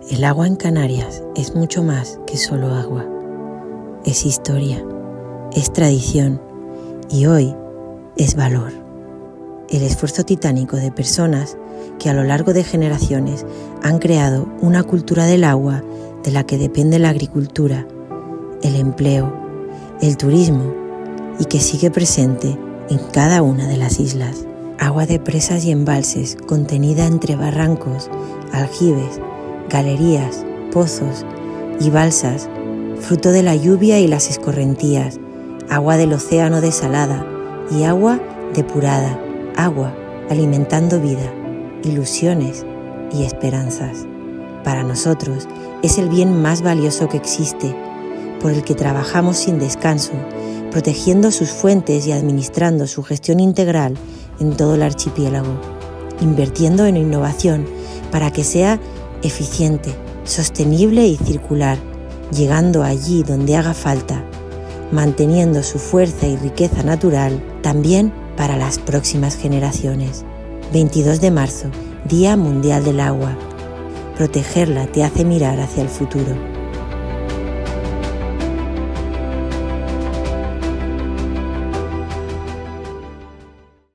El agua en Canarias es mucho más que solo agua. Es historia, es tradición y hoy es valor. El esfuerzo titánico de personas que a lo largo de generaciones han creado una cultura del agua de la que depende la agricultura, el empleo, el turismo y que sigue presente en cada una de las islas. Agua de presas y embalses contenida entre barrancos, aljibes, galerías, pozos y balsas, fruto de la lluvia y las escorrentías, agua del océano desalada y agua depurada, agua alimentando vida, ilusiones y esperanzas. Para nosotros es el bien más valioso que existe, por el que trabajamos sin descanso, protegiendo sus fuentes y administrando su gestión integral en todo el archipiélago, invirtiendo en innovación para que sea eficiente, sostenible y circular, llegando allí donde haga falta, manteniendo su fuerza y riqueza natural también para las próximas generaciones. 22 de marzo, Día Mundial del Agua. Protegerla te hace mirar hacia el futuro.